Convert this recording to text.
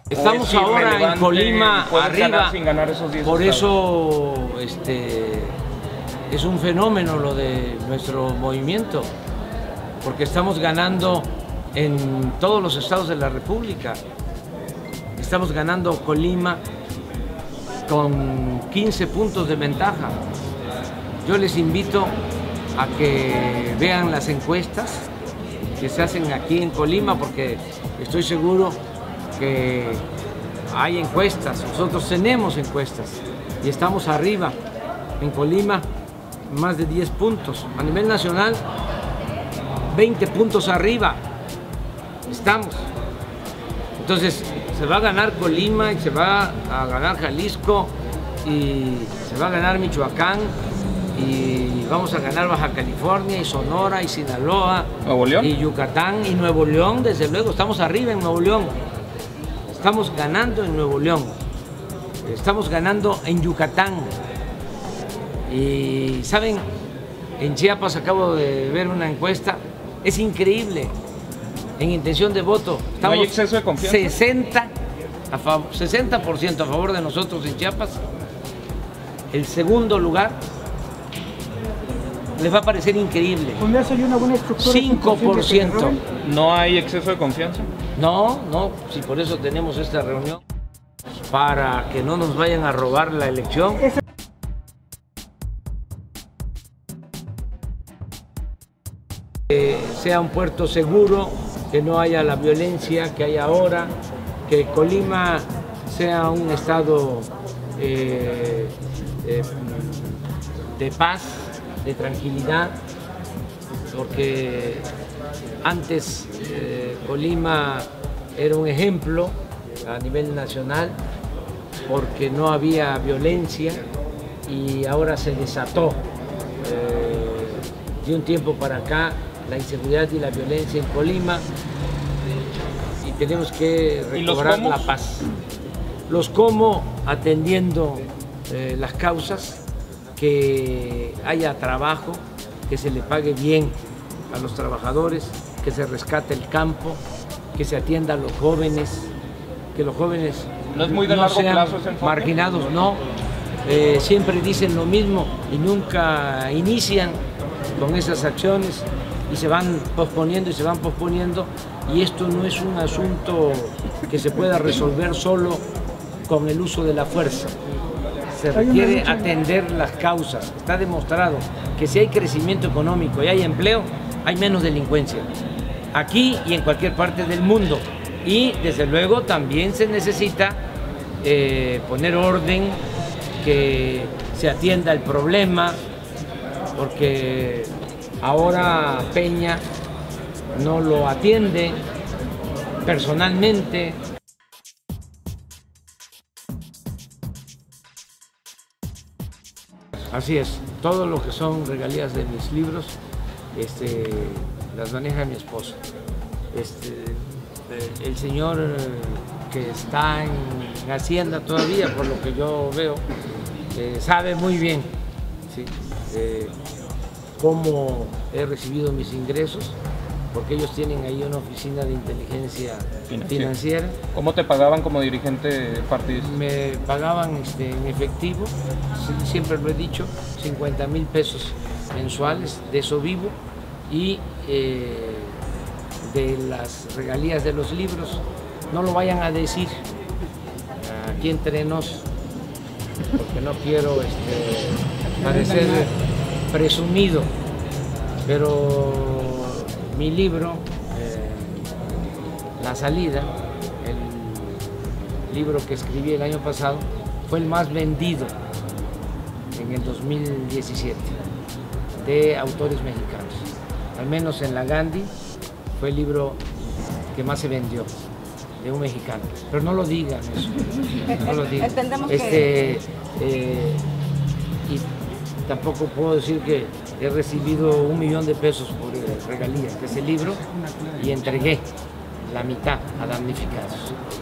Estamos ahora en Colima arriba, sin ganar esos 10 por estados. eso es un fenómeno lo de nuestro movimiento, porque estamos ganando en todos los estados de la República. Estamos ganando Colima con 15 puntos de ventaja. Yo les invito a que vean las encuestas que se hacen aquí en Colima, porque estoy seguro que hay encuestas, nosotros tenemos encuestas y estamos arriba en Colima, más de 10 puntos. A nivel nacional, 20 puntos arriba estamos. Entonces, se va a ganar Colima y se va a ganar Jalisco y se va a ganar Michoacán y vamos a ganar Baja California y Sonora y Sinaloa, ¿Nuevo León? Y Yucatán y Nuevo León, desde luego, estamos arriba en Nuevo León. Estamos ganando en Nuevo León, estamos ganando en Yucatán. Y saben, en Chiapas acabo de ver una encuesta, es increíble, en intención de voto. Estamos ¿No hay exceso de confianza? 60% a favor de nosotros en Chiapas. El segundo lugar les va a parecer increíble. 5%. ¿No hay exceso de confianza? No, si por eso tenemos esta reunión, para que no nos vayan a robar la elección. Que sea un puerto seguro, que no haya la violencia que hay ahora, que Colima sea un estado de paz, de tranquilidad, porque antes Colima era un ejemplo a nivel nacional porque no había violencia y ahora se desató. De un tiempo para acá la inseguridad y la violencia en Colima y tenemos que recobrar la paz. Los cómo atendiendo las causas, que haya trabajo, que se le pague bien a los trabajadores, que se rescate el campo, que se atienda a los jóvenes, que los jóvenes ¿No es muy de largo sean plazo ese enfoque? marginados, no. Siempre dicen lo mismo y nunca inician con esas acciones y se van posponiendo y se van posponiendo, y esto no es un asunto que se pueda resolver solo con el uso de la fuerza. Se requiere atender las causas. Está demostrado que si hay crecimiento económico y hay empleo, hay menos delincuencia, aquí y en cualquier parte del mundo. Y desde luego también se necesita poner orden, que se atienda el problema, porque ahora Peña no lo atiende personalmente. Así es, todo lo que son regalías de mis libros las maneja mi esposo. El señor que está en Hacienda todavía, por lo que yo veo, sabe muy bien, ¿sí?, cómo he recibido mis ingresos, porque ellos tienen ahí una oficina de inteligencia financiera. ¿Cómo te pagaban como dirigente partidista? Me pagaban en efectivo, siempre lo he dicho, 50,000 pesos mensuales, de eso vivo, y de las regalías de los libros, no lo vayan a decir aquí entre nos, porque no quiero parecer presumido, pero mi libro, La Salida, el libro que escribí el año pasado, fue el más vendido en el 2017 de autores mexicanos. Al menos en la Gandhi fue el libro que más se vendió de un mexicano. Pero no lo digan eso, no lo digan. Entendemos Y tampoco puedo decir que he recibido 1 millón de pesos por regalías de ese libro y entregué la mitad a damnificados.